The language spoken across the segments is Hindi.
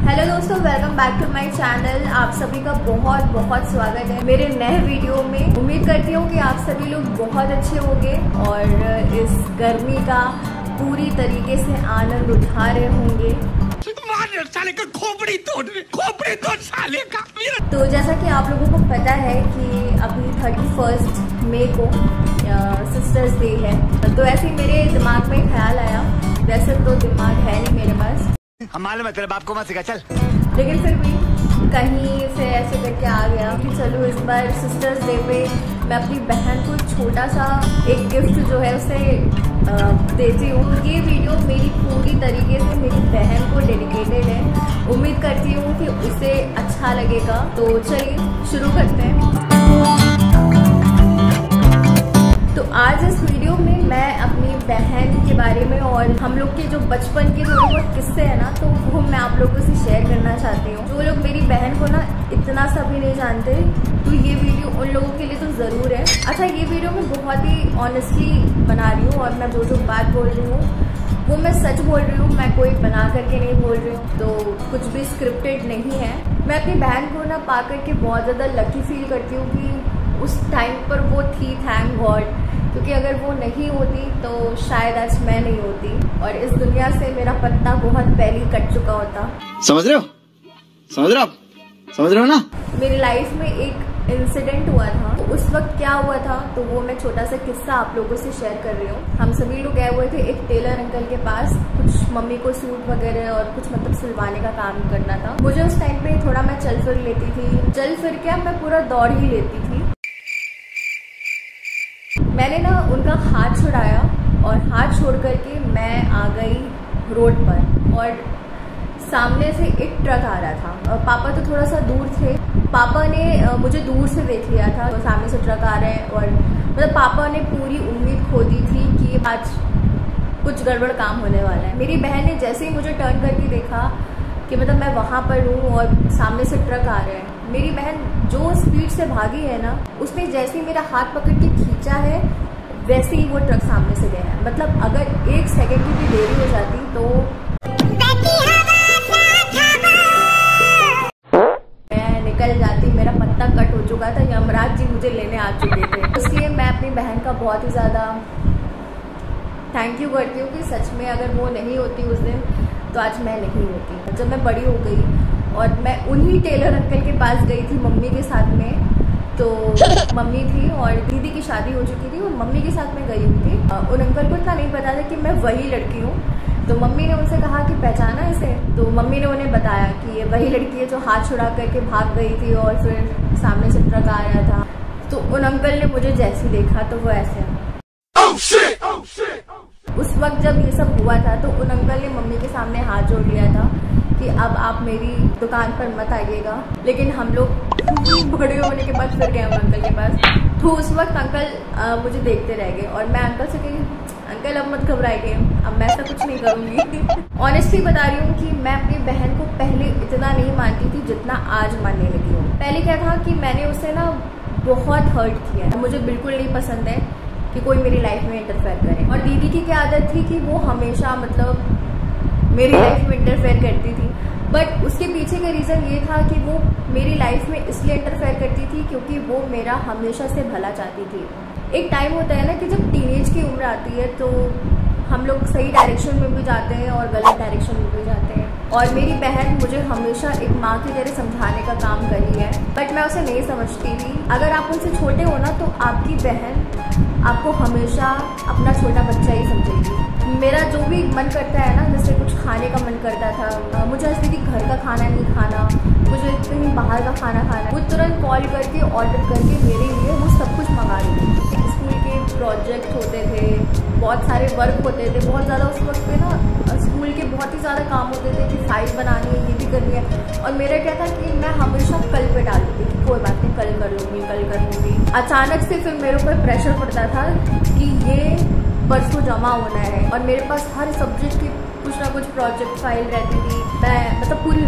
हेलो दोस्तों, welcome back to my channel. आप सभी का बहुत बहुत स्वागत है मेरे नए वीडियो में। उम्मीद करती हूँ कि आप सभी लोग बहुत अच्छे होंगे और इस गर्मी का पूरी तरीके से आनंद उठा रहे होंगे। साले का खोपड़ी तोड़ साले का। तो जैसा कि आप लोगों को पता है कि अभी 31 मई को सिस्टर्स डे है, तो ऐसे ही मेरे दिमाग में ख्याल आया। वैसे तो दिमाग है नहीं मेरे पास, हम मालूम है तेरे बाप को मत सिखा चल, लेकिन फिर भी कहीं से ऐसे करके आ गया कि चलो इस बार सिस्टर्स डे पे मैं अपनी बहन को छोटा सा एक गिफ्ट जो है उसे देती हूँ। ये वीडियो मेरी पूरी तरीके से मेरी बहन को डेडिकेटेड है। उम्मीद करती हूँ कि उसे अच्छा लगेगा। तो चलिए शुरू करते हैं। तो आज इस वीडियो में मैं अपनी बहन के बारे में और हम लोग के जो बचपन के थोड़े बहुत किस्से हैं ना, तो वो मैं आप लोगों से शेयर करना चाहती हूँ। जो लोग मेरी बहन को ना इतना सा भी नहीं जानते, तो ये वीडियो उन लोगों के लिए तो ज़रूर है। अच्छा, ये वीडियो मैं बहुत ही ऑनेस्टली बना रही हूँ और मैं जो बात बोल रही हूँ वो मैं सच बोल रही हूँ, मैं कोई बना करके नहीं बोल रही हूँ। तो कुछ भी स्क्रिप्टेड नहीं है। मैं अपनी बहन को ना पा करके बहुत ज़्यादा लकी फील करती हूँ कि उस टाइम पर वो थी, थैंक गॉड। क्योंकि अगर वो नहीं होती तो शायद आज मैं नहीं होती और इस दुनिया से मेरा पत्ता बहुत पहले कट चुका होता। समझ रहे हो ना। मेरी लाइफ में एक इंसिडेंट हुआ था, तो उस वक्त क्या हुआ था तो वो मैं छोटा सा किस्सा आप लोगों से शेयर कर रही हूँ। हम सभी लोग गए हुए थे एक टेलर अंकल के पास, कुछ मम्मी को सूट वगैरह और कुछ मतलब सिलवाने का काम करना था। मुझे उस टाइम पे थोड़ा मैं चल फिर लेती थी, चल फिर क्या मैं पूरा दौड़ ही लेती थी। मैंने ना उनका हाथ छुड़ाया और हाथ छोड़ करके मैं आ गई रोड पर और सामने से एक ट्रक आ रहा था। पापा तो थोड़ा सा दूर थे, पापा ने मुझे दूर से देख लिया था, तो सामने से ट्रक आ रहे हैं और मतलब पापा ने पूरी उम्मीद खो दी थी कि आज कुछ गड़बड़ काम होने वाला है। मेरी बहन ने जैसे ही मुझे टर्न करके देखा कि मतलब मैं वहाँ पर हूँ और सामने से ट्रक आ रहे हैं, मेरी बहन जो स्पीड से भागी है ना, उसने जैसे ही मेरा हाथ पकड़ के खींचा है वैसे ही वो ट्रक सामने से गया है। मतलब अगर एक सेकंड की भी देरी हो जाती तो मैं निकल जाती, मेरा पत्ता कट हो चुका था, यमराज जी मुझे लेने आ चुके थे। इसलिए मैं अपनी बहन का बहुत ही ज़्यादा थैंक यू करती हूँ कि सच में अगर वो नहीं होती उस दिन तो आज मैं नहीं होती। जब मैं बड़ी हो गई और मैं उन्हीं टेलर अंकल के पास गई थी मम्मी के साथ में, तो मम्मी थी और दीदी की शादी हो चुकी थी और मम्मी के साथ में गई हुई थी। उन अंकल को इतना नहीं पता था कि मैं वही लड़की हूँ। तो मम्मी ने उनसे कहा कि पहचाना इसे, तो मम्मी ने उन्हें बताया कि ये वही लड़की है जो हाथ छुड़ा करके भाग गई थी और फिर सामने से ट्रक आ रहा था। तो उन अंकल ने मुझे जैसे देखा तो वो ऐसे उस वक्त जब ये सब हुआ था तो उन अंकल ने मम्मी के सामने हाथ जोड़ लिया था कि अब आप मेरी दुकान पर मत आइएगा। लेकिन हम लोग बड़े होने के बाद फिर गए हम अंकल के पास। तो उस वक्त अंकल मुझे देखते रह गए और मैं अंकल से कही, अंकल अब मत घबराइए, अब मैं ऐसा कुछ नहीं करूँगी। ऑनेस्टली बता रही हूँ कि मैं अपनी बहन को पहले इतना नहीं मानती थी जितना आज मानने लगी हूँ। पहले क्या था कि मैंने उसे ना बहुत हर्ट किया है। मुझे बिल्कुल नहीं पसंद है कि कोई मेरी लाइफ में इंटरफेयर करे। और दीदी की क्या आदत थी कि वो हमेशा मतलब मेरी लाइफ में इंटरफेयर करती थी, बट उसके पीछे का रीज़न ये था कि वो मेरी लाइफ में इसलिए इंटरफेयर करती थी क्योंकि वो मेरा हमेशा से भला चाहती थी। एक टाइम होता है ना कि जब टीनेज की उम्र आती है तो हम लोग सही डायरेक्शन में भी जाते हैं और गलत डायरेक्शन में भी जाते हैं। और मेरी बहन मुझे हमेशा एक माँ की तरह समझाने का काम करी है, बट मैं उसे नहीं समझती थी। अगर आप उनसे छोटे हो ना तो आपकी बहन आपको हमेशा अपना छोटा बच्चा ही समझेगी। मेरा जो भी मन करता है ना, जैसे कुछ खाने का मन करता था, मुझे ऐसे कि घर का खाना नहीं खाना, मुझे कहीं बाहर का खाना खाना, वो तुरंत कॉल करके ऑर्डर करके मेरे लिए वो सब कुछ मंगा देती थी। स्कूल के प्रोजेक्ट होते थे, बहुत सारे वर्क होते थे, बहुत ज़्यादा उस वक्त पे ना स्कूल के बहुत ही ज़्यादा काम होते थे कि फाइल बनानी है, ये भी करनी है। और मेरा क्या था कि मैं हमेशा कल पे डाल देती थी, कोई बात नहीं कल कर लूँगी, कल कर लूँगी। अचानक से फिर मेरे ऊपर प्रेशर पड़ता था कि ये परसों जमा होना है और मेरे पास हर सब्जेक्ट की कुछ ना कुछ प्रोजेक्ट फाइल रहती थी। मैं मतलब पूरी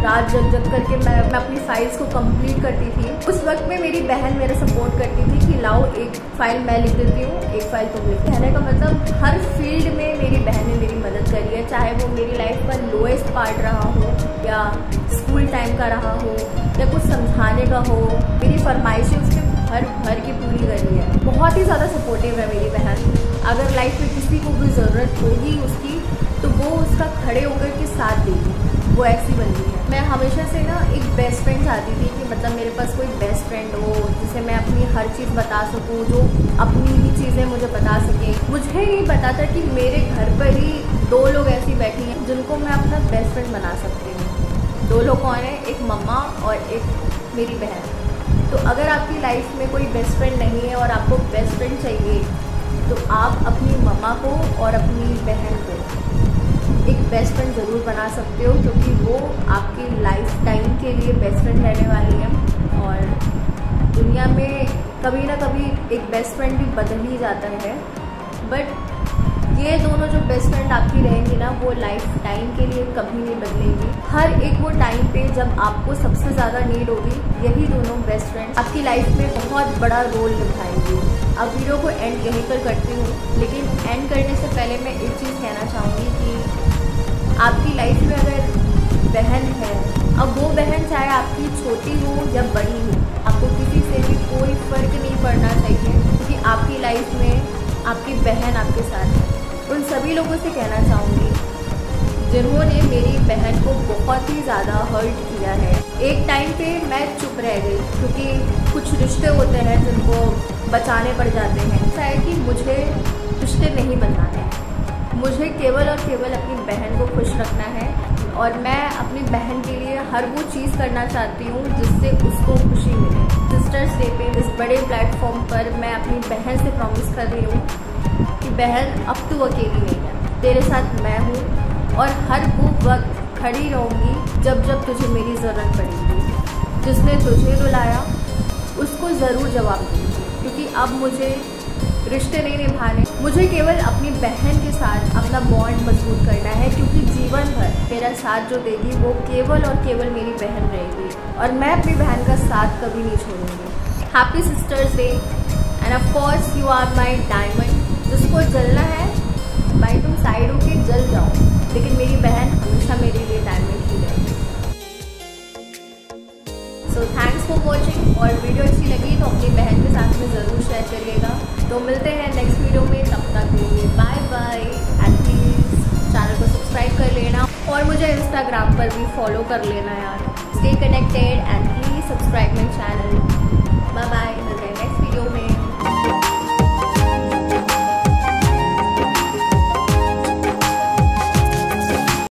रात जग जग करके मैं अपनी फाइल्स को कंप्लीट करती थी। उस वक्त में मेरी बहन मेरा सपोर्ट करती थी कि लाओ एक फाइल मैं लिख देती हूँ, एक फाइल तुम लिख। कहने का मतलब हर फील्ड में मेरी बहन ने मेरी मदद करी है, चाहे वो मेरी लाइफ का लोएस्ट पार्ट रहा हो या स्कूल टाइम का रहा हो या कुछ समझाने का हो। मेरी फरमाइशें उसने भर की पूरी करी है। बहुत ही ज़्यादा सपोर्टिव है मेरी बहन। अगर लाइफ में किसी को भी ज़रूरत होगी उसकी, तो वो उसका खड़े होकर के साथ देगी। वो ऐसी बंदी है। मैं हमेशा से ना एक बेस्ट फ्रेंड चाहती थी कि मतलब मेरे पास कोई बेस्ट फ्रेंड हो जिसे मैं अपनी हर चीज़ बता सकूं, जो अपनी ही चीज़ें मुझे बता सके। मुझे नहीं पता था कि मेरे घर पर ही 2 लोग ऐसी बैठी हैं जिनको मैं अपना बेस्ट फ्रेंड बना सकती हूँ। 2 लोग कौन है? एक मम्मा और एक मेरी बहन। तो अगर आपकी लाइफ में कोई बेस्ट फ्रेंड नहीं है और आपको बेस्ट फ्रेंड चाहिए, तो आप अपनी मम्मा को और अपनी बहन को एक बेस्ट फ्रेंड ज़रूर बना सकते हो, क्योंकि वो आपकी लाइफ टाइम के लिए बेस्ट फ्रेंड रहने वाली है। और दुनिया में कभी ना कभी एक बेस्ट फ्रेंड भी बदल ही जाता है, बट ये दोनों जो बेस्ट फ्रेंड आपकी रहेंगी ना, वो लाइफ टाइम के लिए कभी नहीं बदलेंगी। हर एक वो टाइम पे जब आपको सबसे ज़्यादा नीड होगी, यही दोनों बेस्ट फ्रेंड आपकी लाइफ में बहुत बड़ा रोल निभाएंगी। अब वीडियो को एंड यहीं पर करती हूँ, लेकिन एंड करने से पहले मैं एक चीज़ कहना चाहूँगी कि आपकी लाइफ में अगर बहन है, अब वो बहन चाहे आपकी छोटी हो या बड़ी हो, आपको किसी से भी कोई फ़र्क नहीं पड़ना चाहिए, क्योंकि आपकी लाइफ में आपकी बहन आपके साथ है। उन सभी लोगों से कहना चाहूँगी जिन्होंने मेरी बहन को बहुत ही ज़्यादा हर्ट किया है। एक टाइम पे मैं चुप रह गई, क्योंकि कुछ रिश्ते होते हैं जिनको बचाने पड़ जाते हैं। ऐसा है कि मुझे रिश्ते नहीं बचाने हैं, मुझे केवल और केवल अपनी बहन को खुश रखना है। और मैं अपनी बहन के लिए हर वो चीज़ करना चाहती हूँ जिससे उसको खुशी मिले। सिस्टर्स डे पे इस बड़े प्लेटफॉर्म पर मैं अपनी बहन से प्रॉमिस कर रही हूँ कि बहन, अब तू अकेली नहीं है, तेरे साथ मैं हूँ और हर वो वक्त खड़ी रहूँगी जब जब तुझे मेरी ज़रूरत पड़ेगी। जिसने तुझे रुलाया उसको ज़रूर जवाब दूँगी, क्योंकि अब मुझे रिश्ते नहीं निभाने, मुझे केवल अपनी बहन के साथ अपना बॉन्ड मजबूत करना है, क्योंकि जीवन भर मेरा साथ जो देगी वो केवल और केवल मेरी बहन रहेगी और मैं अपनी बहन का साथ कभी नहीं छोड़ूंगी। Happy sisters day and of course you are my diamond. जिसको जलना है भाई तुम साइड होके जल जाओ, लेकिन मेरी बहन हमेशा मेरे लिए डायमंड ही रहेगी। सो थैंक्स फॉर वॉचिंग, और वीडियो अच्छी लगी तो अपनी बहन के साथ में ज़रूर शेयर करिएगा। तो मिलते हैं नेक्स्ट वीडियो में, तब तक के लिए bye bye. And please channel को सब्सक्राइब कर लेना और मुझे इंस्टाग्राम पर भी फॉलो कर लेना यार। Stay connected and please subscribe my channel. Bye bye, मिलते हैं नेक्स्ट वीडियो में।